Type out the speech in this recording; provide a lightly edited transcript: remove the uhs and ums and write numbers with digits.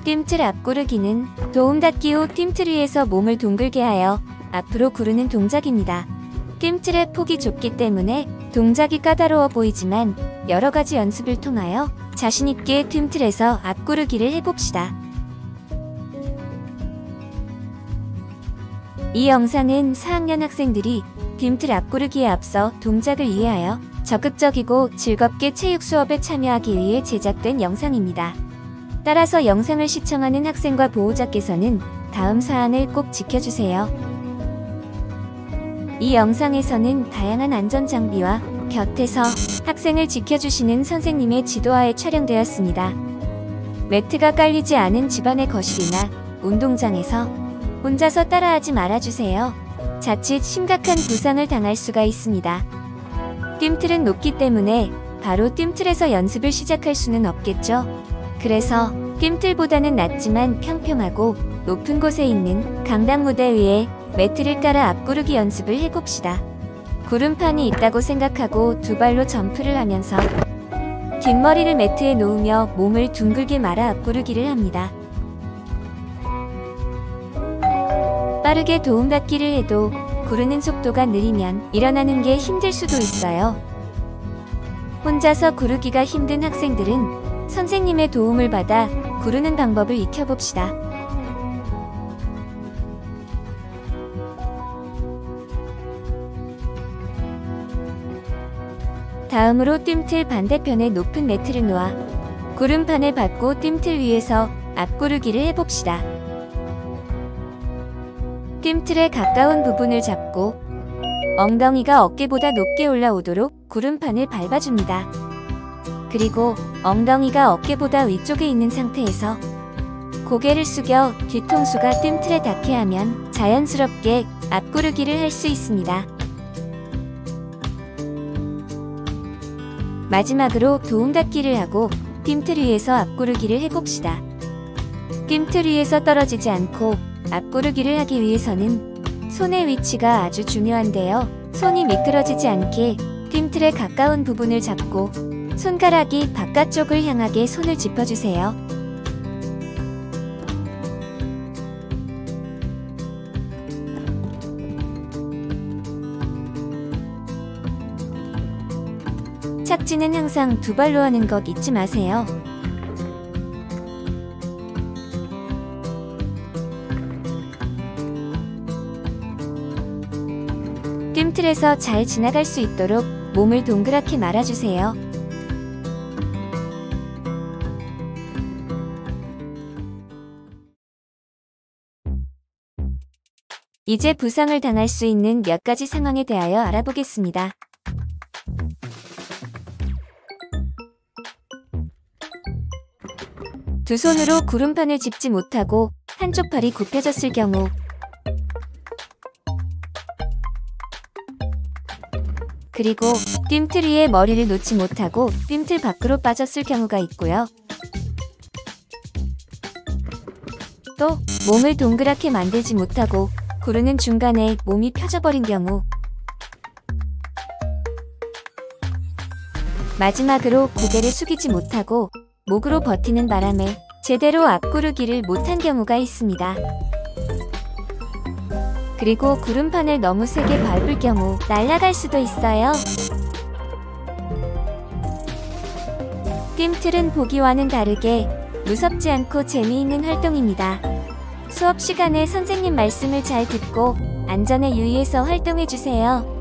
뜀틀 앞구르기는 도움 닫기 후 뜀틀 위에서 몸을 둥글게 하여 앞으로 구르는 동작입니다. 뜀틀의 폭이 좁기 때문에 동작이 까다로워 보이지만 여러가지 연습을 통하여 자신있게 뜀틀에서 앞구르기를 해봅시다. 이 영상은 4학년 학생들이 뜀틀 앞구르기에 앞서 동작을 이해하여 적극적이고 즐겁게 체육 수업에 참여하기 위해 제작된 영상입니다. 따라서 영상을 시청하는 학생과 보호자께서는 다음 사항을 꼭 지켜주세요. 이 영상에서는 다양한 안전장비와 곁에서 학생을 지켜주시는 선생님의 지도하에 촬영되었습니다. 매트가 깔리지 않은 집안의 거실이나 운동장에서 혼자서 따라하지 말아주세요. 자칫 심각한 부상을 당할 수가 있습니다. 뜀틀은 높기 때문에 바로 뜀틀에서 연습을 시작할 수는 없겠죠. 그래서 뜀틀보다는 낮지만 평평하고 높은 곳에 있는 강당 무대 위에 매트를 깔아 앞구르기 연습을 해봅시다. 구름판이 있다고 생각하고 두 발로 점프를 하면서 뒷머리를 매트에 놓으며 몸을 둥글게 말아 앞구르기를 합니다. 빠르게 도움 닫기를 해도 구르는 속도가 느리면 일어나는 게 힘들 수도 있어요. 혼자서 구르기가 힘든 학생들은 선생님의 도움을 받아 구르는 방법을 익혀봅시다. 다음으로 뜀틀 반대편에 높은 매트를 놓아 구름판을 받고 뜀틀 위에서 앞구르기를 해봅시다. 뜀틀에 가까운 부분을 잡고 엉덩이가 어깨보다 높게 올라오도록 구름판을 밟아줍니다. 그리고 엉덩이가 어깨보다 위쪽에 있는 상태에서 고개를 숙여 뒤통수가 뜀틀에 닿게 하면 자연스럽게 앞구르기를 할 수 있습니다. 마지막으로 도움 닫기를 하고 뜀틀 위에서 앞구르기를 해봅시다. 뜀틀 위에서 떨어지지 않고 앞구르기를 하기 위해서는 손의 위치가 아주 중요한데요. 손이 미끄러지지 않게 뜀틀에 가까운 부분을 잡고 손가락이 바깥쪽을 향하게 손을 짚어주세요. 착지는 항상 두 발로 하는 것 잊지 마세요. 뜀틀에서 잘 지나갈 수 있도록 몸을 동그랗게 말아주세요. 이제 부상을 당할 수 있는 몇 가지 상황에 대하여 알아보겠습니다. 두 손으로 구름판을 짚지 못하고 한쪽 팔이 굽혀졌을 경우, 그리고 뜀틀 위에 머리를 놓지 못하고 뜀틀 밖으로 빠졌을 경우가 있고요. 또 몸을 동그랗게 만들지 못하고 구르는 중간에 몸이 펴져버린 경우, 마지막으로 고개를 숙이지 못하고 목으로 버티는 바람에 제대로 앞구르기를 못한 경우가 있습니다. 그리고 구름판을 너무 세게 밟을 경우 날아갈 수도 있어요. 뜀틀은 보기와는 다르게 무섭지 않고 재미있는 활동입니다. 수업 시간에 선생님 말씀을 잘 듣고 안전에 유의해서 활동해주세요.